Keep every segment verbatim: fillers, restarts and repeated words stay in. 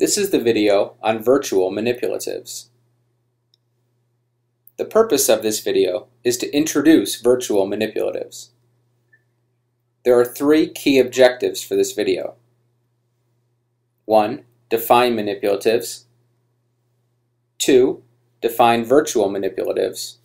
This is the video on virtual manipulatives. The purpose of this video is to introduce virtual manipulatives. There are three key objectives for this video. one. Define manipulatives. two. Define virtual manipulatives.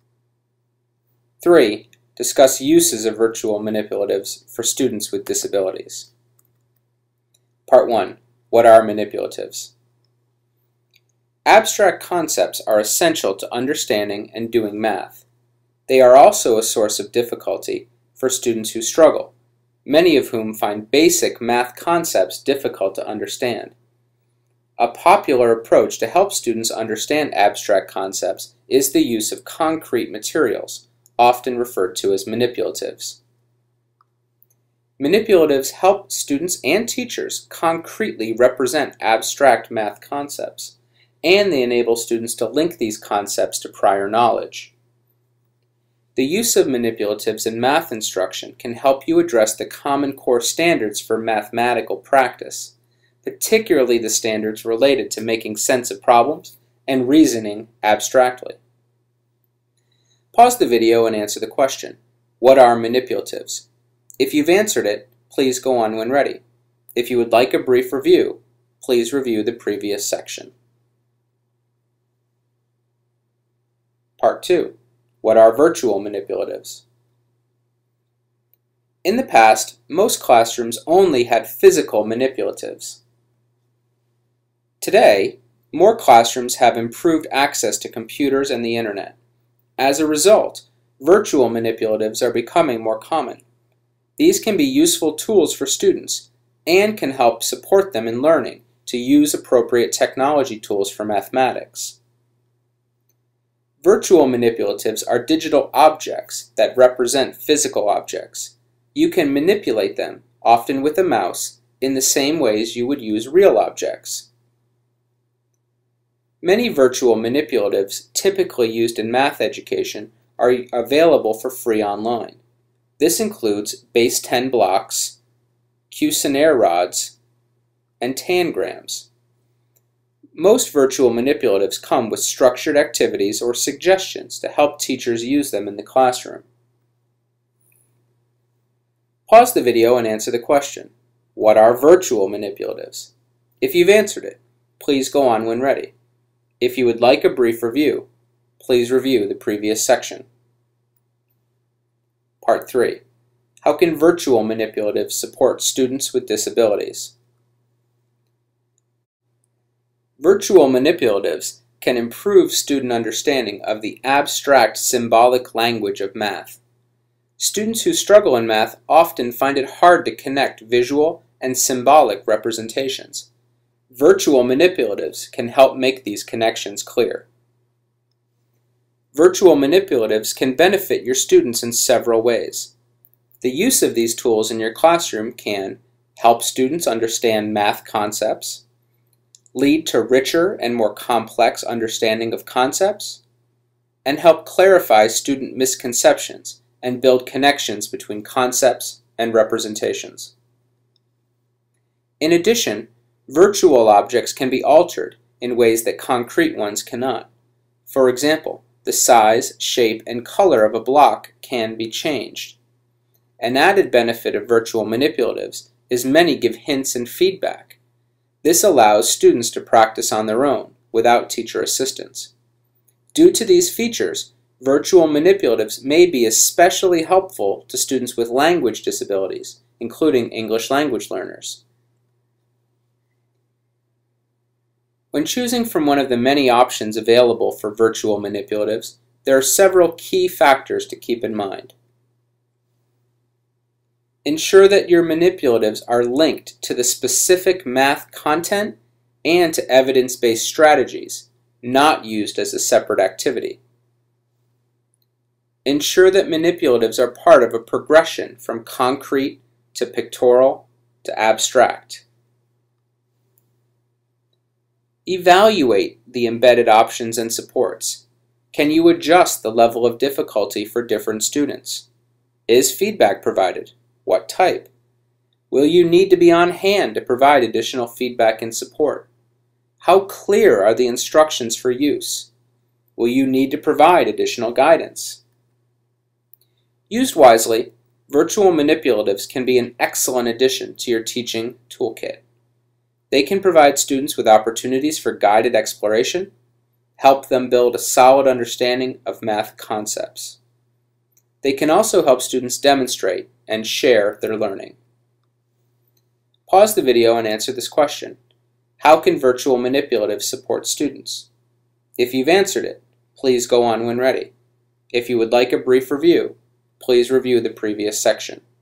three. Discuss uses of virtual manipulatives for students with disabilities. Part one. What are manipulatives? Abstract concepts are essential to understanding and doing math. They are also a source of difficulty for students who struggle, many of whom find basic math concepts difficult to understand. A popular approach to help students understand abstract concepts is the use of concrete materials, often referred to as manipulatives. Manipulatives help students and teachers concretely represent abstract math concepts, and they enable students to link these concepts to prior knowledge. The use of manipulatives in math instruction can help you address the Common Core standards for mathematical practice, particularly the standards related to making sense of problems and reasoning abstractly. Pause the video and answer the question, what are manipulatives? If you've answered it, please go on when ready. If you would like a brief review, please review the previous section. Part two. What are virtual manipulatives? In the past, most classrooms only had physical manipulatives. Today, more classrooms have improved access to computers and the internet. As a result, virtual manipulatives are becoming more common. These can be useful tools for students and can help support them in learning to use appropriate technology tools for mathematics. Virtual manipulatives are digital objects that represent physical objects. You can manipulate them, often with a mouse, in the same ways you would use real objects. Many virtual manipulatives typically used in math education are available for free online. This includes base ten blocks, Cuisenaire rods, and tangrams. Most virtual manipulatives come with structured activities or suggestions to help teachers use them in the classroom. Pause the video and answer the question, what are virtual manipulatives? If you've answered it, please go on when ready. If you would like a brief review, please review the previous section. Part three. How can virtual manipulatives support students with disabilities? Virtual manipulatives can improve student understanding of the abstract symbolic language of math. Students who struggle in math often find it hard to connect visual and symbolic representations. Virtual manipulatives can help make these connections clear. Virtual manipulatives can benefit your students in several ways. The use of these tools in your classroom can help students understand math concepts, lead to richer and more complex understanding of concepts, and help clarify student misconceptions and build connections between concepts and representations. In addition, virtual objects can be altered in ways that concrete ones cannot. For example, the size, shape, and color of a block can be changed. An added benefit of virtual manipulatives is many give hints and feedback. This allows students to practice on their own without teacher assistance. Due to these features, virtual manipulatives may be especially helpful to students with language disabilities, including English language learners. When choosing from one of the many options available for virtual manipulatives, there are several key factors to keep in mind. Ensure that your manipulatives are linked to the specific math content and to evidence-based strategies, not used as a separate activity. Ensure that manipulatives are part of a progression from concrete to pictorial to abstract. Evaluate the embedded options and supports. Can you adjust the level of difficulty for different students? Is feedback provided? What type? Will you need to be on hand to provide additional feedback and support? How clear are the instructions for use? Will you need to provide additional guidance? Used wisely, virtual manipulatives can be an excellent addition to your teaching toolkit. They can provide students with opportunities for guided exploration, help them build a solid understanding of math concepts. They can also help students demonstrate and share their learning. Pause the video and answer this question. How can virtual manipulatives support students? If you've answered it, please go on when ready. If you would like a brief review, please review the previous section.